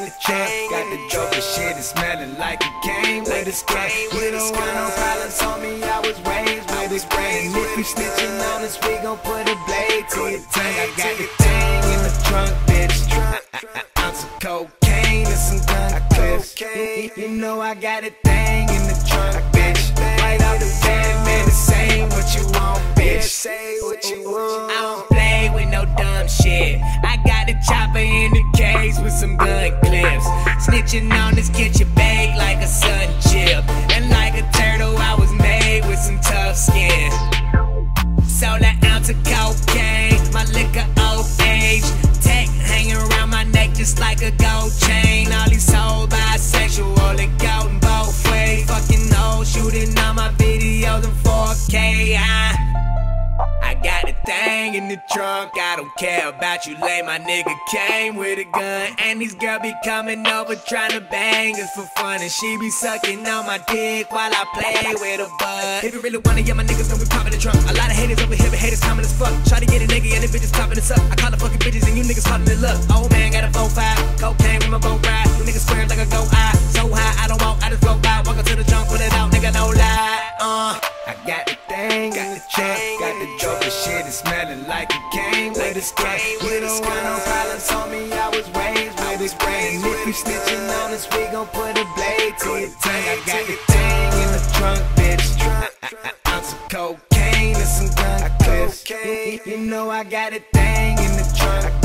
the trunk. Got the dope, but shit is smelling like it came with a skunk. You don't want no problems, told me I was raised with a brain. If you snitching on us, we gon' put a blade to your tongue. I got the thing in the trunk, bitch. Ounce of cocaine and some gun clips. You know I got a thing in the trunk, bitch. Right out the bed, man, it's saying what you want, bitch. Say what you want. I don't play with no dumb shit. I got a chopper in the case with some gun clips. Snitching on us, get you baked like a sun chip. And like a turtle, I was made with some tough skin. Sold an ounce of cocaine, my liquor old age. Tech hanging around my neck just like a gold chain. All these hoes bisexual and going both ways. Fucking hoes shooting on my videos in 4K. I got a thing in the trunk, I don't care about you lame. My nigga came with a gun, and these girls be coming over trying to bang us for fun. And she be sucking on my dick while I play with a bud. If you really wanna, yeah, my niggas gon' be popping the trunk. A lot of haters over here, but haters common as fuck. Try to get a nigga and the bitches popping us up. I call the fucking bitches and you niggas calling it luck. Old man got a 4-5, cocaine with my boat ride. You niggas swear like a go eye. So high, I don't walk, I just float by. Walk up to the trunk, put it out, nigga, no lie. I got the thing, got the trunk, got the dope, but shit is smelling like it came with a skunk. You don't want no problems, told me I was raised with a brain. If you snitching on us, we gon' put a blade to your tongue. I got the thing in the trunk, bitch. Ounce of cocaine and some gun clips. You know I got a thing in the trunk.